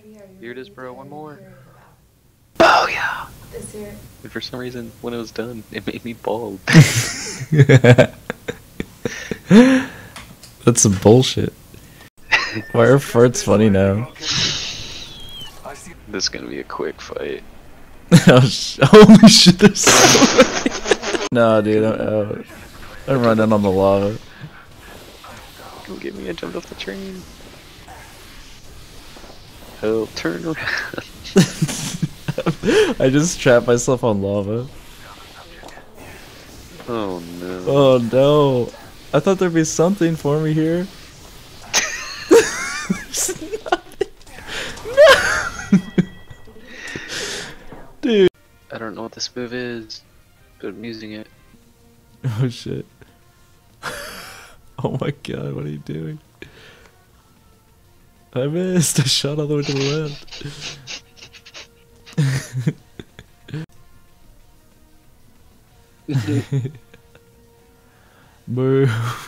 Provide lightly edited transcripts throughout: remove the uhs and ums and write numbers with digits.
Here it is, bro. One more. Oh yeah. And for some reason, when it was done, it made me bald. That's some bullshit. Why are farts funny now? This is gonna be a quick fight. Holy shit, there's so many. Nah, dude, I'm out. I'm running on the lava. Come get me, I jumped off the train. Help, turn around. I just trapped myself on lava. Oh no. Oh no. I thought there'd be something for me here. There's nothing. No! Dude. I don't know what this move is, but I'm using it. Oh shit. Oh my god, what are you doing? I missed. I shot all the way to the left. Boo.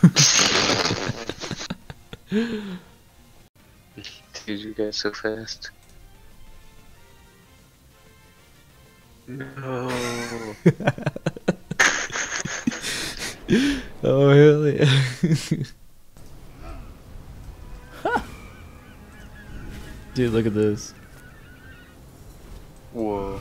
Dude, you guys so fast. No. Oh hell yeah. Dude, look at this. Whoa.